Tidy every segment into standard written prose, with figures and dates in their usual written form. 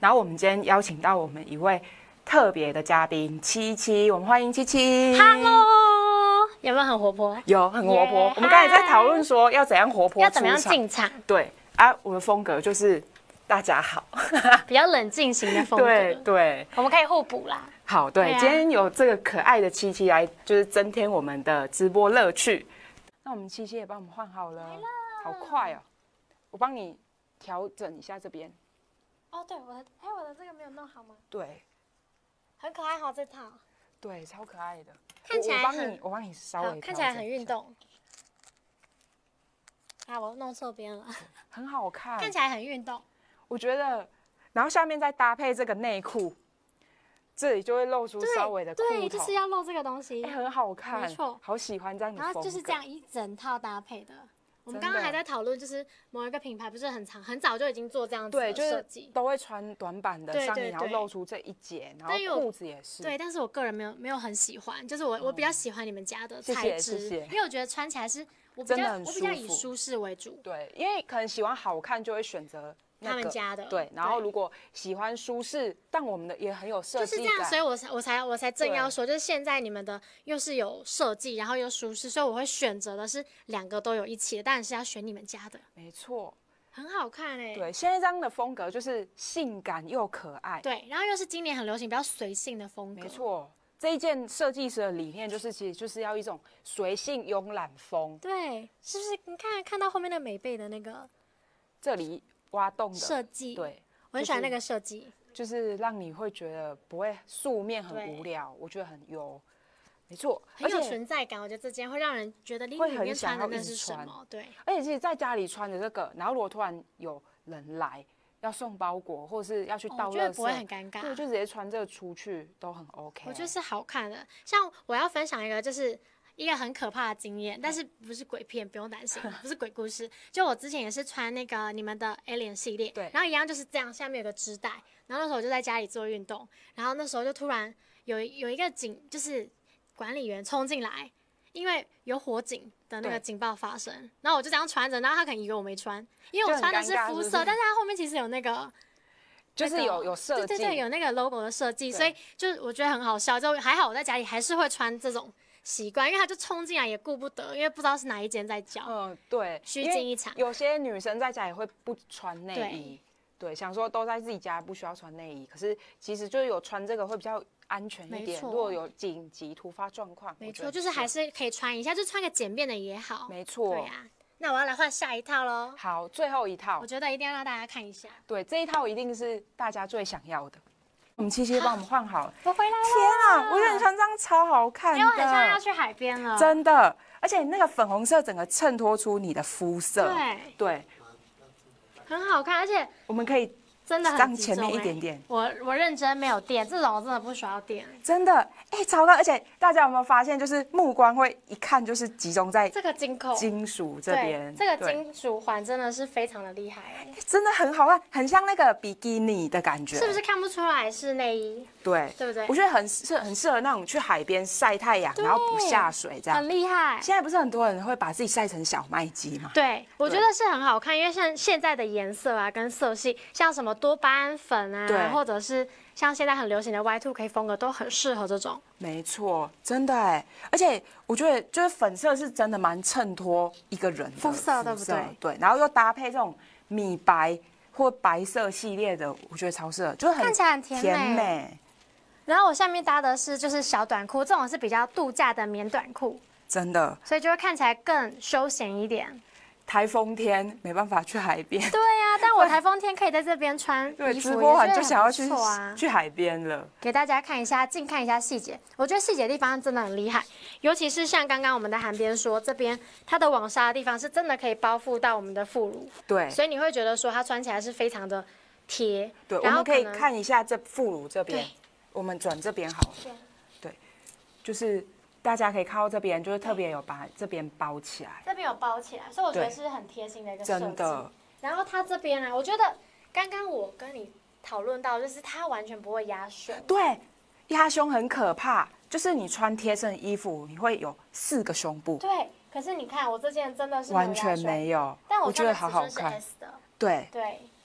然后我们今天邀请到我们一位特别的嘉宾七七，我们欢迎七七。 Hello， 有没有很活泼？ 有，很活泼。我们刚才在讨论说要怎样活泼， 要怎么样进场？ 对啊，我的风格就是大家好， 比较冷静型的风格。 对， 我们可以互补啦。 好，对，今天有这个可爱的七七来，就是增添我们的直播乐趣。那我们七七也帮我们换好了，好快哦！我帮你调整一下这边。 哦，对，我的这个没有弄好吗？ 对， 很可爱哈，这套。 对，超可爱的。 看起来我帮你稍微看起来很运动。啊，我弄错边了。 很好看， 看起来很运动。 我觉得，然后下面再搭配这个内裤，这里就会露出稍微的裤头。 对，就是要露这个东西。 很好看， 没错， 好喜欢这样的风格。 然后就是这样一整套搭配的。我们刚刚还在讨论，就是某一个品牌不是很早就已经做这样子的设计， 就是都会穿短版的上衣，然后露出这一截，然后裤子也是。 对，但是我个人没有很喜欢，就是我比较喜欢你们家的材质，因为我觉得穿起来是我比较以舒适为主。 对，因为可能喜欢好看就会选择他们家的。 对，然后如果喜欢舒适，但我们的也很有设计感， 就是这样，所以我才正要说，就是现在你们的又是有设计，然后又舒适，所以我会选择的是两个都有一起的，当然是要选你们家的。 没错， 很好看哎。 对，现在这样的风格就是性感又可爱。 对，然后又是今年很流行比较随性的风格。 没错，这一件设计师的理念就是，其实就是要一种随性慵懒风。 对，是不是？你看到后面的美背的那个这里挖洞的设计， 对， 我很喜欢那个设计， 就是让你会觉得不会素面很无聊，我觉得很优，没错， 很有存在感。我觉得这件会让人觉得里面穿的那是什么，对。 而且其实在家里穿的这个，然后如果突然有人来要送包裹，或者是要去倒垃圾， 我觉得不会很尴尬， 对，就直接穿这个出去都很 OK。 我觉得是好看的。像我要分享一个，就是一个很可怕的经验，但是不是鬼片，不用担心，不是鬼故事。就我之前也是穿那个你们的 Alien 系列， 对， 然后一样就是这样，下面有个织带，然后那时候我就在家里做运动，然后那时候就突然有一个就是管理员冲进来，因为有火警的那个警报发生，然后我就这样穿着，然后他可能以为我没穿，因为我穿的是肤色，但是他后面其实有那个。 就是有设计， 对，有那个 logo 的设计，所以就是我觉得很好笑。就还好我在家里还是会穿这种习惯，因为他就冲进来也顾不得，因为不知道是哪一间在叫。 对， 虚惊一场。 有些女生在家也会不穿内衣，对，想说都在自己家不需要穿内衣，可是其实就是有穿这个会比较安全一点。如果有紧急突发状况， 没错，就是还是可以穿一下，就穿个简便的也好。 没错， 对呀。那我要来换下一套喽。 好，最后一套， 我觉得一定要让大家看一下。 对，这一套一定是大家最想要的。我们七七帮我们换好了。 我回来了。 天啊，我觉得你穿这样超好看的。 因为我很像要去海边了。 真的，而且那个粉红色整个衬托出你的肤色。对。 很好看，而且我们可以。 真的很让前面一点点， 我认真没有垫，这种我真的不需要垫。 真的，超高！而且大家有没有发现，就是目光会一看就是集中在这个金属这边， 这个金属环真的是非常的厉害， 真的很好看，很像那个比基尼的感觉， 是不是看不出来是内衣？对不对？ 我觉得很适合那种去海边晒太阳，然后不下水这样， 很厉害。 现在不是很多人会把自己晒成小麦肌吗？ 对，我觉得是很好看，因为像现在的颜色啊跟色系，像什么多巴胺粉啊，或者是像现在很流行的 Y2K 风格，都很适合这种。 没错，真的哎，而且我觉得就是粉色是真的蛮衬托一个人的肤色，对不对？ 对，然后又搭配这种米白或白色系列的，我觉得超适合，就是看起来很甜美。然后我下面搭的是就是小短裤，这种是比较度假的棉短裤， 真的， 所以就会看起来更休闲一点。 台风天没办法去海边， 对呀，但我台风天可以在这边穿衣服， 直播完就想要去海边了。 给大家看一下，近看一下细节，我觉得细节的地方真的很厉害，尤其是像刚刚我们的韩边说，这边它的网纱的地方是真的可以包覆到我们的副乳， 对， 所以你会觉得说它穿起来是非常的贴。 对，我们可以看一下这副乳这边，我们转这边好了，对，就是。大家可以看到这边，就是特别有把这边包起来， 这边有包起来，所以我觉得是很贴心的一个设计。 真的。 然后它这边呢，我觉得刚刚我跟你讨论到，就是它完全不会压胸。 对，压胸很可怕，就是你穿贴身的衣服，你会有4个胸部。 对，可是你看我这件真的是完全没有， 但我觉得好好看。对，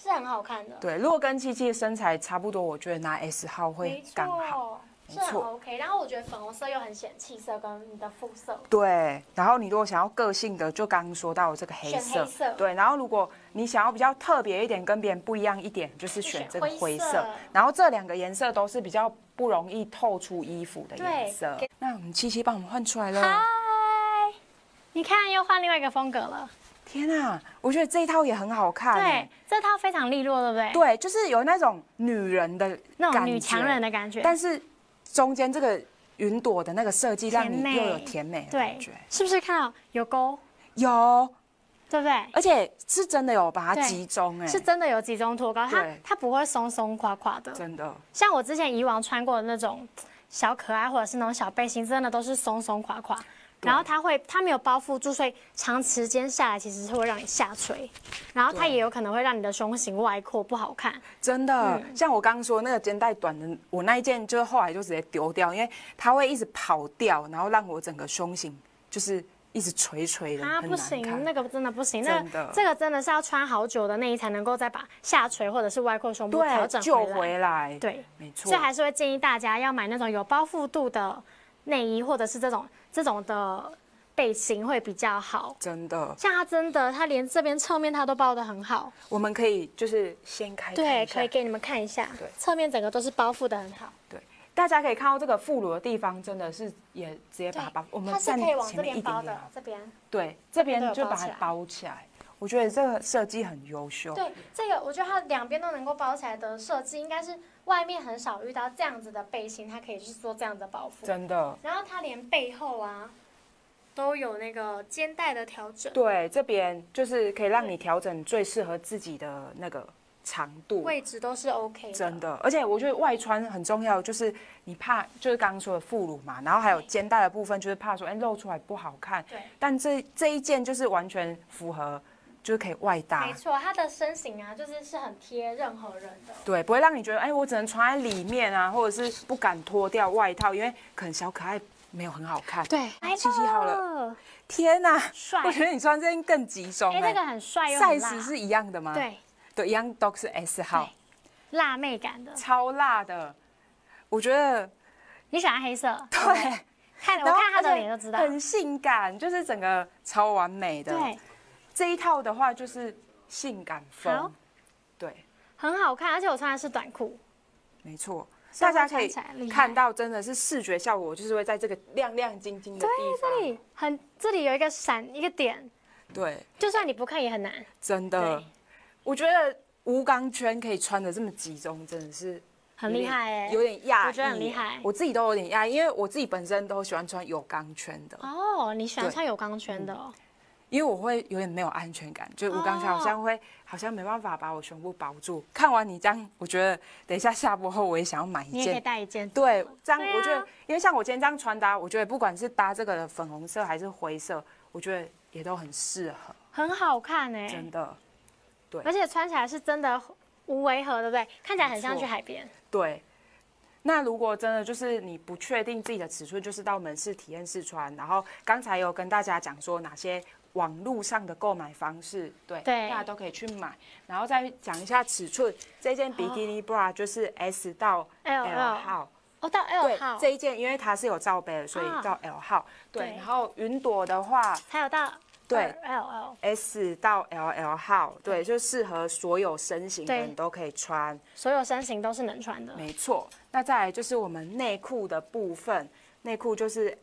是很好看的。 对，如果跟七七的身材差不多，我觉得拿 S 号没会刚好。 错，是很 OK。然后我觉得粉红色又很显气色，跟你的肤色。 对，然后你如果想要个性的，就刚刚说到这个黑色。 选黑色。 对，然后如果你想要比较特别一点，跟别人不一样一点，就是选这个灰色。然后这2个颜色都是比较不容易透出衣服的颜色。那我们七七帮我们换出来了。 嗨，你看又换另外一个风格了。 天啊，我觉得这一套也很好看。 对，这套非常利落，对不对？ 对，就是有那种女人的那种女强人的感觉。 但是中间这个云朵的那个设计，让你又有甜美的感觉。 是不是看到有勾？ 有， 对不对？ 而且是真的有把它集中，哎， 是真的有集中托高，它不会松松垮垮的。 真的。 像我之前以往穿过的那种小可爱或者是那种小背心，真的都是松松垮垮。然后它没有包覆住，所以长时间下来其实是会让你下垂，然后它也有可能会让你的胸型外扩不好看。 真的，像我刚刚说那个肩带短的，我那一件就是后来就直接丢掉，因为它会一直跑掉，然后让我整个胸型就是一直垂垂的， 不行，那个真的不行， 真的， 这个真的是要穿好久的内衣才能够再把下垂或者是外扩胸部调整回来。 对， 没错。 所以还是会建议大家要买那种有包覆度的内衣，或者是这种的背心会比较好。 真的， 像它连这边侧面它都包得很好。 我们可以就是掀开， 对，可以给你们看一下。对，侧面整个都是包覆得很好。 对，大家可以看到这个副乳的地方，真的是也直接把它包。我们它是可以往这边包的，这边。 对，这边就把它包起来。我觉得这个设计很优秀。 对，这个我觉得它两边都能够包起来的设计，应该是外面很少遇到这样子的背心，它可以去做这样的包覆。 真的。 然后它连背后啊都有那个肩带的调整。 对，这边就是可以让你调整最适合自己的那个长度， 位置都是 OK 的。 真的，而且我觉得外穿很重要，就是你怕就是刚刚说的副乳嘛，然后还有肩带的部分，就是怕说露出来不好看。 对。 但这一件就是完全符合。就是可以外搭， 没错，它的身形啊，是很贴任何人的， 对，不会让你觉得我只能穿在里面啊，或者是不敢脱掉外套，因为可能小可爱没有很好看。 对， 七七好了，天哪， 帅！ 我觉得你穿这件更集中。 这个很帅又很辣。 size 是一样的吗？对，一样都是 S 号， 辣妹感的， 超辣的。我觉得你喜欢黑色， 对， 我看他的脸就知道， 很性感，就是整个超完美的。 对。 这一套的话就是性感风，对， 很好看，而且我穿的是短裤， 没错，大家可以看到真的是视觉效果，就是会在这个亮亮晶晶的地方，这里有一个闪一个点， 对， 就算你不看也很难， 真的，我觉得无钢圈可以穿的这么集中，真的是很厉害有点讶异， 我觉得很厉害， 我自己都有点讶异，因为我自己本身都喜欢穿有钢圈的。 哦，你喜欢穿有钢圈的哦。 因为我会有点没有安全感，就无钢圈好像没办法把我胸部包住。看完你这样，我觉得等一下下播后我也想要买一件。 你也可以带一件。 对，这样我觉得，因为像我今天这样穿搭，我觉得不管是搭这个的粉红色还是灰色，我觉得也都很适合， 很好看哎， 真的。对， 而且穿起来是真的无违和，对不对？看起来很像去海边。 对。那如果真的就是你不确定自己的尺寸，就是到门市体验试穿。然后刚才有跟大家讲说哪些网络上的购买方式，对，大家都可以去买。然后再讲一下尺寸，这件比基尼 bra 就是 S 到 L 号。 哦，到 L 号。 这一件因为它是有罩杯的，所以到 L 号。对，然后云朵的话， 还有到。 对 ，LL S 到 LL 号，对，就适合所有身形的人都可以穿， 所有身形都是能穿的。 没错，那再来就是我们内裤的部分，内裤就是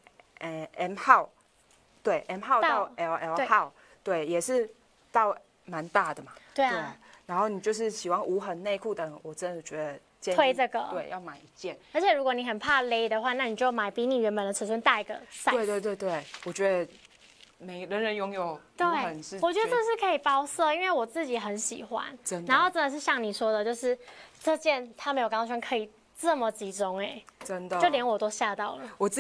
M 号，对 M 号到 LL 号，对，也是到蛮大的嘛。 对啊。 然后你就是喜欢无痕内裤的人，我真的觉得推这个， 对，要买一件。 而且如果你很怕勒的话，那你就买比你原本的尺寸大一个 size。 对，我觉得。人拥有无痕是， 我觉得这是可以包色，因为我自己很喜欢。 真的。 然后真的是像你说的，就是这件它没有钢圈可以这么集中真的，就连我都吓到了。 我自己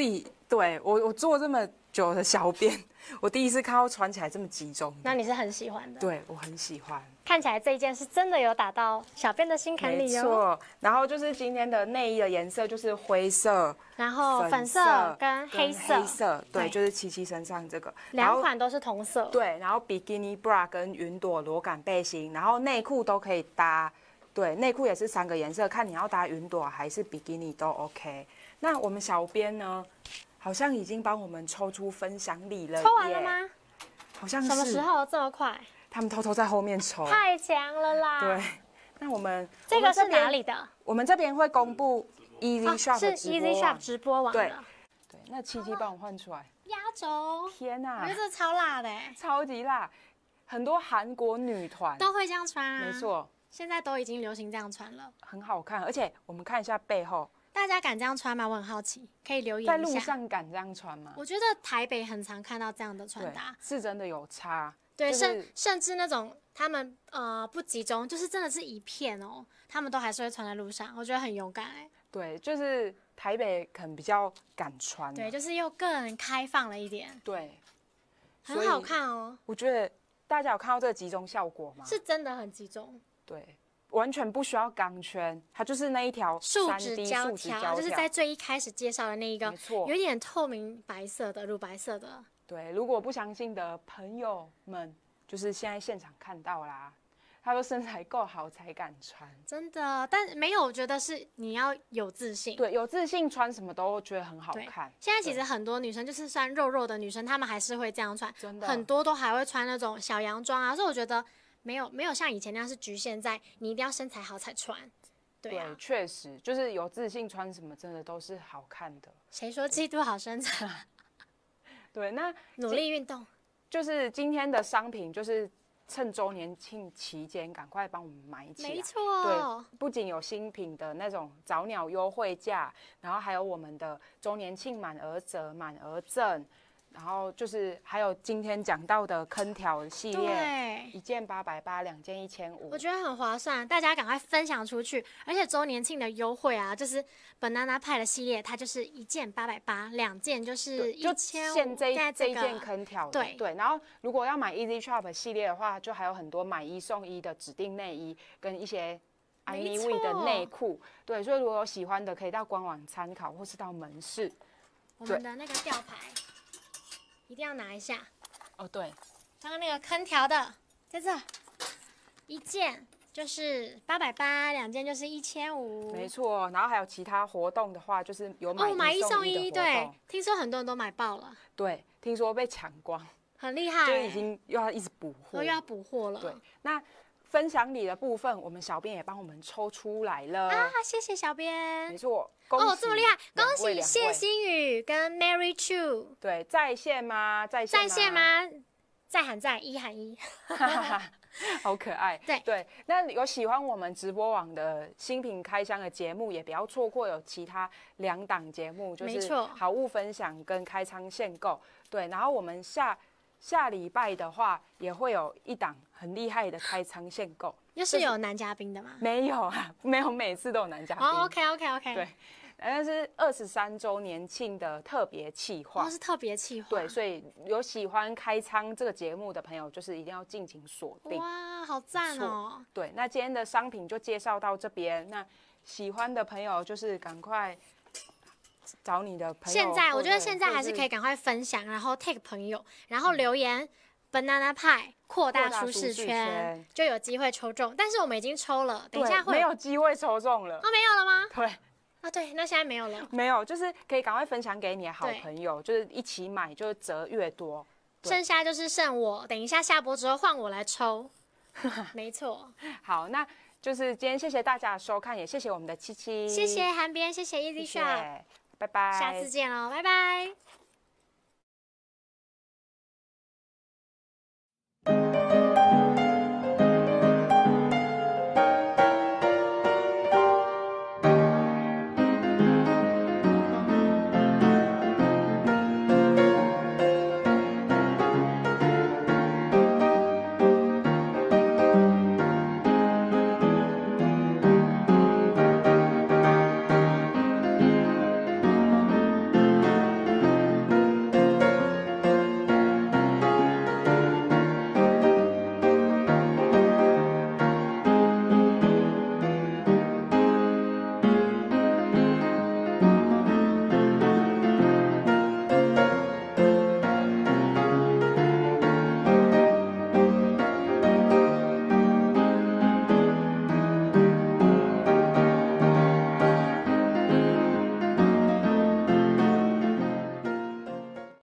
对我做这么久的小编，我第一次看到穿起来这么集中。 那你是很喜欢的？ 对，我很喜欢。 看起来这一件是真的有打到小编的心坎里哦。 没错，然后就是今天的内衣的颜色就是灰色， 然后粉色跟黑色， 对，就是七七身上这个 2款都是同色。 对，然后比基尼 bra 跟云朵裸感背心，然后内裤都可以搭。对，内裤也是3个颜色，看你要搭云朵还是比基尼都 OK。那我们小编呢，好像已经帮我们抽出分享礼了耶。 抽完了吗？ 好像是。 什么时候这么快？ 他们偷偷在后面抽。 太强了啦！ 对，那我们这个是哪里的？ 我们这边会公布 Easy Shop 是 Easy Shop 直播网的。 对，那七七帮我换出来。 压轴！ 天哪！ 我觉得这超辣的， 超级辣，很多韩国女团都会这样穿啊。 没错。 现在都已经流行这样穿了， 很好看，而且我们看一下背后， 大家敢这样穿吗？我很好奇，可以留言一下。 在路上敢这样穿吗？ 我觉得台北很常看到这样的穿搭， 是真的有差。 对，甚至那种他们不集中，就是真的是一片哦，他们都还是会穿在路上，我觉得很勇敢哎。 对，就是台北可能比较敢穿， 对，就是又更开放了一点， 对， 很好看哦。 我觉得大家有看到这个集中效果吗？ 是真的很集中。 对，完全不需要钢圈，它就是那一条树脂胶条，就是在最一开始介绍的那一个， 没错， 有点透明白色的、乳白色的。 对，如果不相信的朋友们，就是现在现场看到啦。他说身材够好才敢穿， 真的，但没有，我觉得是你要有自信。 对，有自信穿什么都觉得很好看。 现在其实很多女生就是算肉肉的女生，她们还是会这样穿， 真的， 很多都还会穿那种小洋装啊，所以我觉得没有像以前那样是局限在你一定要身材好才穿。对啊， 确实就是有自信穿什么真的都是好看的。 谁说嫉妒好身材？ 对，那努力运动。 就是今天的商品就是趁周年庆期间赶快帮我们买起来。 没错， 对，不仅有新品的那种早鸟优惠价，然后还有我们的周年庆满额折、满额赠，然后就是还有今天讲到的坑条系列， 对， 一件880，2件1500， 我觉得很划算，大家赶快分享出去。而且周年庆的优惠啊，就是 Banana Pie 的系列，它就是1件880，2件就是1500， 就现这一件坑条的，对。然后如果要买 Easy Shop 系列的话，就还有很多买1送1的指定内衣跟一些 iMeWe 的内裤，对。所以如果有喜欢的，可以到官网参考，或是到门市。 我们的那个吊牌一定要拿一下。 哦，对， 刚刚那个坑条的在这，一件就是880，2件就是1500。 没错，然后还有其他活动的话，就是有买1送1的活动。 对，听说很多人都买爆了。 对，听说被抢光， 很厉害， 就已经又要一直补货， 又要补货了。 对，那分享礼的部分，我们小编也帮我们抽出来了啊！谢谢小编。 没错， 哦，这么厉害！恭喜谢欣宇跟 Mary Chu。 对，在线吗？在线吗？在喊在，一喊一。 好可爱。对，那有喜欢我们直播网的新品开箱的节目，也不要错过有其他2档节目，就是好物分享跟开仓限购。对，然后我们下礼拜的话，也会有一档很厉害的开仓限购。 又是有男嘉宾的吗？ 没有啊，没有每次都有男嘉宾。 哦 ，OK。 对，但是23周年庆的特别企划。 哦，是特别企划。 对，所以有喜欢开仓这个节目的朋友，就是一定要尽情锁定。 哇，好赞哦！ 对，那今天的商品就介绍到这边。那喜欢的朋友就是赶快找你的朋友。 我觉得现在还是可以赶快分享，然后 tag 朋友，然后留言 Banana Pie 扩大舒适圈，就有机会抽中。但是我们已经抽了，等一下会没有机会抽中了。 哦，没有了吗？ 对。 啊，对，那现在没有了。 没有，就是可以赶快分享给你的好朋友，就是一起买，就是折越多。 剩下就是剩我，等一下下播之后换我来抽。没错。 好，那就是今天谢谢大家的收看，也谢谢我们的七七， 谢谢韩编，谢谢 Easy Shop， 拜拜， 下次见喽，拜拜。